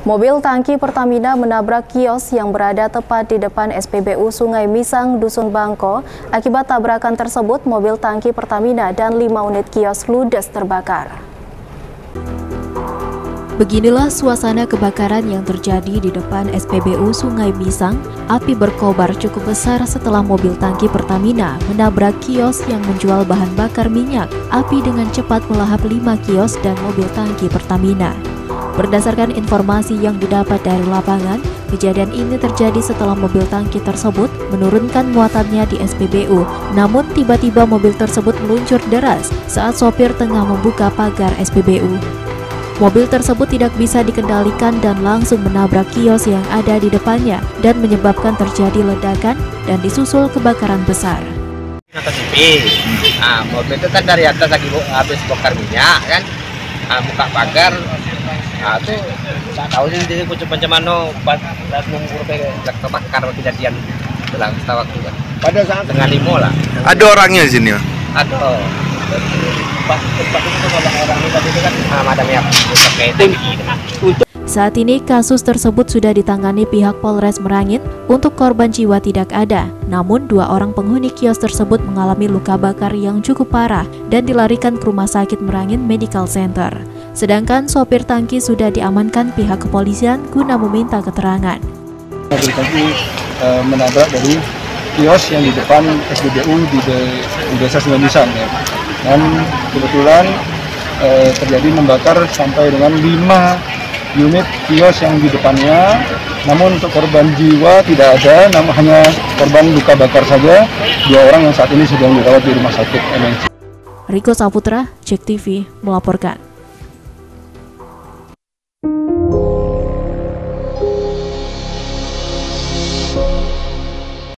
Mobil tangki Pertamina menabrak kios yang berada tepat di depan SPBU Sungai Misang, Dusun Bangko. Akibat tabrakan tersebut, mobil tangki Pertamina dan 5 unit kios ludes terbakar. Beginilah suasana kebakaran yang terjadi di depan SPBU Sungai Misang. Api berkobar cukup besar setelah mobil tangki Pertamina menabrak kios yang menjual bahan bakar minyak. Api dengan cepat melahap 5 kios dan mobil tangki Pertamina. Berdasarkan informasi yang didapat dari lapangan, kejadian ini terjadi setelah mobil tangki tersebut menurunkan muatannya di SPBU. Namun tiba-tiba mobil tersebut meluncur deras saat sopir tengah membuka pagar SPBU. Mobil tersebut tidak bisa dikendalikan dan langsung menabrak kios yang ada di depannya dan menyebabkan terjadi ledakan dan disusul kebakaran besar. Mobil itu kan dari atas lagi habis bongkar minyak kan, buka pagar. Itu saya tahu sih jadi macam mana pas nunggu kebakar kejadian setelah waktu kan. Pada saat tengah 5 lah. Ada orangnya di sini, Pak? Ada. Tempat itu orang itu kan madamnya pakai tangki. Saat ini kasus tersebut sudah ditangani pihak Polres Merangin. Untuk korban jiwa tidak ada, namun 2 orang penghuni kios tersebut mengalami luka bakar yang cukup parah dan dilarikan ke Rumah Sakit Merangin Medical Center. Sedangkan sopir tangki sudah diamankan pihak kepolisian guna meminta keterangan. Mobil tangki menabrak dari kios yang di depan SPBU di Desa Sungai Misang ya. Dan kebetulan terjadi membakar sampai dengan 5 unit kios yang di depannya. Namun untuk korban jiwa tidak ada, namun hanya korban luka bakar saja. 2 orang yang saat ini sedang dirawat di Rumah Sakit MNC. Riko Saputra, Cek TV melaporkan.